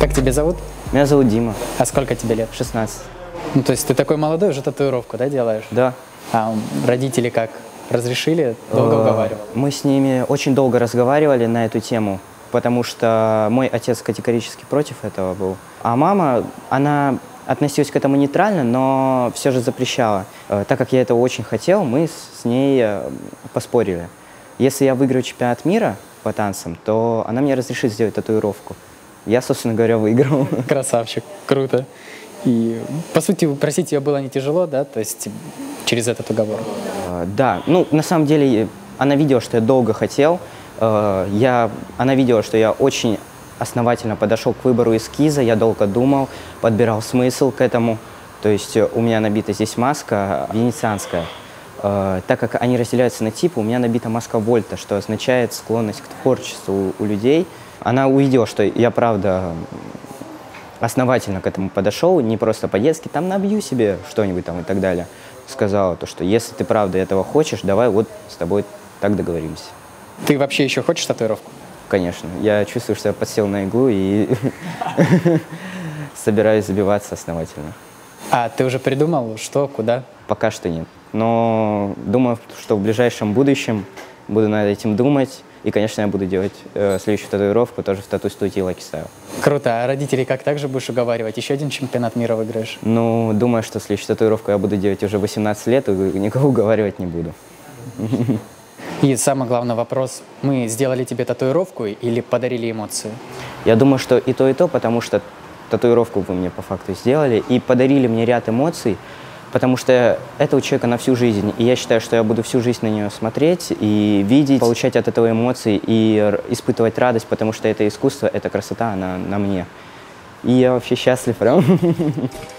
Как тебя зовут? Меня зовут Дима, А сколько тебе лет? 16. Ну, то есть ты такой молодой, уже татуировку, да, делаешь? Да. А родители как? Разрешили? Долго уговаривал? Мы с ними очень долго разговаривали на эту тему, потому что мой отец категорически против этого был. А мама, она относилась к этому нейтрально, но все же запрещала. Так как я этого очень хотел, мы с ней поспорили. Если я выиграю чемпионат мира по танцам, то она мне разрешит сделать татуировку. Я, собственно говоря, выиграл. Красавчик, круто. И, по сути, просить ее было не тяжело, да, то есть через этот уговор? Да, ну, на самом деле, она видела, что я долго хотел. Она видела, что я очень основательно подошел к выбору эскиза, я долго думал, подбирал смысл к этому. То есть у меня набита здесь маска венецианская. Так как они разделяются на типы, у меня набита маска Вольта, что означает склонность к творчеству у людей. Она увидела, что я, правда, основательно к этому подошел, не просто по-детски, там набью себе что-нибудь там и так далее. Сказала то, что если ты правда этого хочешь, давай вот с тобой так договоримся. Ты вообще еще хочешь татуировку? Конечно. Я чувствую, что я подсел на иглу и собираюсь забиваться основательно. А ты уже придумал, что, куда? Пока что нет. Но думаю, что в ближайшем будущем буду над этим думать. И, конечно, я буду делать следующую татуировку тоже в тату-студии Lucky Style. Круто. А родителей как также будешь уговаривать? Еще один чемпионат мира выиграешь? Ну, думаю, что следующую татуировку я буду делать уже 18 лет, и никого уговаривать не буду. И самый главный вопрос. Мы сделали тебе татуировку или подарили эмоции? Я думаю, что и то, потому что татуировку вы мне по факту сделали и подарили мне ряд эмоций, потому что это у человека на всю жизнь. И я считаю, что я буду всю жизнь на нее смотреть и видеть, получать от этого эмоции и испытывать радость, потому что это искусство, эта красота, она на мне. И я вообще счастлив прям.